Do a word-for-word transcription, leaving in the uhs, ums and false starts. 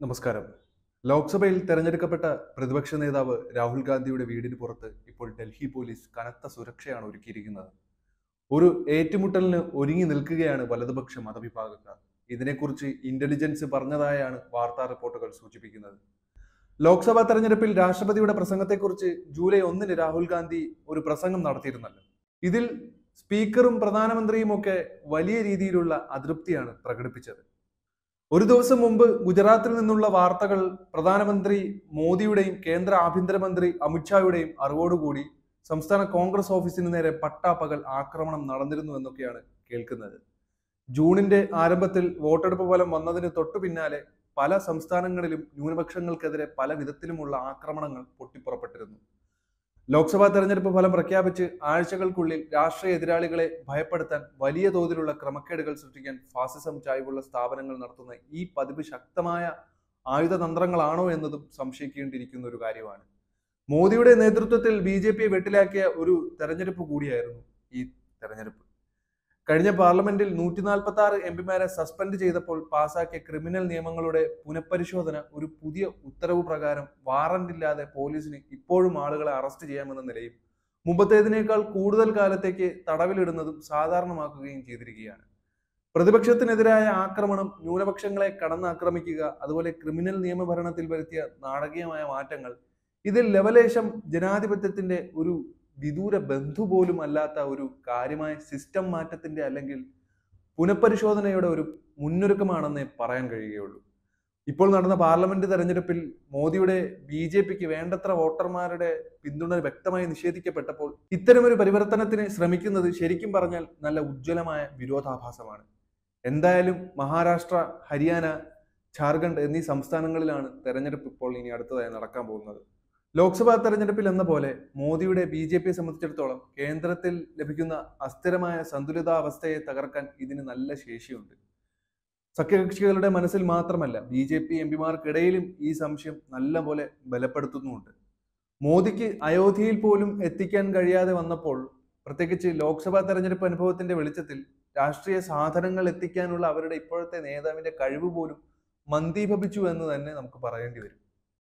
നമസ്കാരം. ലോക്സഭയിൽ തെരഞ്ഞെടുക്കപ്പെട്ട പ്രതിപക്ഷ നേതാവ് രാഹുൽ ഗാന്ധിയുടെ വീടിന് പുറത്ത് ഇപ്പോൾ ഡൽഹി പോലീസ് കനത്ത സുരക്ഷയാണ് ഒരുക്കിയിരിക്കുന്നത്. ഒരു ഏറ്റുമുട്ടലിന് ഒരുങ്ങി നിൽക്കുകയാണ് വലതുപക്ഷ മതവിഭാഗക്കാർ. ഇതിനെക്കുറിച്ച് ഇന്റലിജൻസ് പറഞ്ഞതായാണ് വാർത്താ റിപ്പോർട്ടുകൾ സൂചിപ്പിക്കുന്നത്. ലോക്സഭാ തെരഞ്ഞെടുപ്പിൽ രാഷ്ട്രപതിയുടെ പ്രസംഗത്തെക്കുറിച്ച് ജൂലൈ ഒന്നിന് രാഹുൽ ഗാന്ധി ഒരു പ്രസംഗം നടത്തിയിരുന്നല്ലോ. ഇതിൽ സ്പീക്കറും പ്രധാനമന്ത്രിയും ഒക്കെ വലിയ രീതിയിലുള്ള അതൃപ്തിയാണ് പ്രകടിപ്പിച്ചത്. ഒരു ദിവസം മുമ്പ് ഗുജറാത്തിൽ നിന്നുള്ള വാർത്തകൾ പ്രധാനമന്ത്രി മോദിയുടെയും കേന്ദ്ര ആഭ്യന്തരമന്ത്രി അമിത്ഷായുടെയും അറിവോടുകൂടി സംസ്ഥാന കോൺഗ്രസ് ഓഫീസിന് നേരെ പട്ടാപ്പകൽ ആക്രമണം നടന്നിരുന്നു എന്നൊക്കെയാണ് കേൾക്കുന്നത്. ജൂണിന്റെ ആരംഭത്തിൽ വോട്ടെടുപ്പ് ഫലം വന്നതിന് തൊട്ടു പിന്നാലെ പല സംസ്ഥാനങ്ങളിലും ന്യൂനപക്ഷങ്ങൾക്കെതിരെ പല വിധത്തിലുമുള്ള ആക്രമണങ്ങൾ പൊട്ടിപ്പുറപ്പെട്ടിരുന്നു. ലോക്സഭാ തെരഞ്ഞെടുപ്പ് ഫലം പ്രഖ്യാപിച്ച് ആഴ്ചകൾക്കുള്ളിൽ രാഷ്ട്രീയ എതിരാളികളെ ഭയപ്പെടുത്താൻ വലിയ തോതിലുള്ള ക്രമക്കേടുകൾ സൃഷ്ടിക്കാൻ ഫാസിസം ചായ്വുള്ള സ്ഥാപനങ്ങൾ നടത്തുന്ന ഈ പതിവ് ശക്തമായ ആയുധതന്ത്രങ്ങളാണോ എന്നതും സംശയിക്കേണ്ടിയിരിക്കുന്ന ഒരു കാര്യമാണ്. മോദിയുടെ നേതൃത്വത്തിൽ ബി ജെ പിയെ വെട്ടിലാക്കിയ ഒരു തെരഞ്ഞെടുപ്പ് കൂടിയായിരുന്നു ഈ തെരഞ്ഞെടുപ്പ്. കഴിഞ്ഞ പാർലമെന്റിൽ നൂറ്റി നാൽപ്പത്തി ആറ് എം പിമാരെ സസ്പെൻഡ് ചെയ്തപ്പോൾ പാസാക്കിയ ക്രിമിനൽ നിയമങ്ങളുടെ പുനഃപരിശോധന ഒരു പുതിയ ഉത്തരവ് പ്രകാരം വാറന്റ് ഇല്ലാതെ പോലീസിന് ഇപ്പോഴും ആളുകളെ അറസ്റ്റ് ചെയ്യാമെന്ന നിലയിൽ മുമ്പത്തേതിനേക്കാൾ കൂടുതൽ കാലത്തേക്ക് തടവിലിടുന്നതും സാധാരണമാക്കുകയും ചെയ്തിരിക്കുകയാണ്. പ്രതിപക്ഷത്തിനെതിരായ ആക്രമണം, ന്യൂനപക്ഷങ്ങളെ കടന്നാക്രമിക്കുക, അതുപോലെ ക്രിമിനൽ നിയമഭരണത്തിൽ വരുത്തിയ നാടകീയമായ മാറ്റങ്ങൾ, ഇതിൽ ലവലേശം ജനാധിപത്യത്തിന്റെ ഒരു വിദൂര ബന്ധു പോലും അല്ലാത്ത ഒരു കാര്യമായ സിസ്റ്റം മാറ്റത്തിന്റെ അല്ലെങ്കിൽ പുനഃപരിശോധനയുടെ ഒരു മുന്നൊരുക്കമാണെന്നേ പറയാൻ കഴിയുകയുള്ളൂ. ഇപ്പോൾ നടന്ന പാർലമെന്റ് തെരഞ്ഞെടുപ്പിൽ മോദിയുടെ ബി ജെ പിക്ക് വേണ്ടത്ര വോട്ടർമാരുടെ പിന്തുണ വ്യക്തമായി നിഷേധിക്കപ്പെട്ടപ്പോൾ ഇത്തരമൊരു പരിവർത്തനത്തിന് ശ്രമിക്കുന്നത് ശരിക്കും പറഞ്ഞാൽ നല്ല ഉജ്ജ്വലമായ വിരോധാഭാസമാണ്. എന്തായാലും മഹാരാഷ്ട്ര, ഹരിയാന, ജാർഖണ്ഡ് എന്നീ സംസ്ഥാനങ്ങളിലാണ് തെരഞ്ഞെടുപ്പ് ഇപ്പോൾ ഇനി അടുത്തതായി നടക്കാൻ പോകുന്നത്. ലോക്സഭാ തെരഞ്ഞെടുപ്പിൽ എന്ന പോലെ മോദിയുടെ ബി ജെ പിയെ സംബന്ധിച്ചിടത്തോളം കേന്ദ്രത്തിൽ ലഭിക്കുന്ന അസ്ഥിരമായ സന്തുലിതാവസ്ഥയെ തകർക്കാൻ ഇതിന് നല്ല ശേഷിയുണ്ട്. സഖ്യകക്ഷികളുടെ മനസ്സിൽ മാത്രമല്ല, ബി ജെ പി എം പിമാർക്കിടയിലും ഈ സംശയം നല്ല പോലെ ബലപ്പെടുത്തുന്നുമുണ്ട്. മോദിക്ക് അയോധ്യയിൽ പോലും എത്തിക്കാൻ കഴിയാതെ വന്നപ്പോൾ, പ്രത്യേകിച്ച് ലോക്സഭാ തെരഞ്ഞെടുപ്പ് അനുഭവത്തിന്റെ വെളിച്ചത്തിൽ രാഷ്ട്രീയ സാധനങ്ങൾ എത്തിക്കാനുള്ള അവരുടെ ഇപ്പോഴത്തെ നേതാവിന്റെ കഴിവ് പോലും മന്ദീഭവിച്ചു എന്ന് തന്നെ നമുക്ക് പറയേണ്ടി വരും.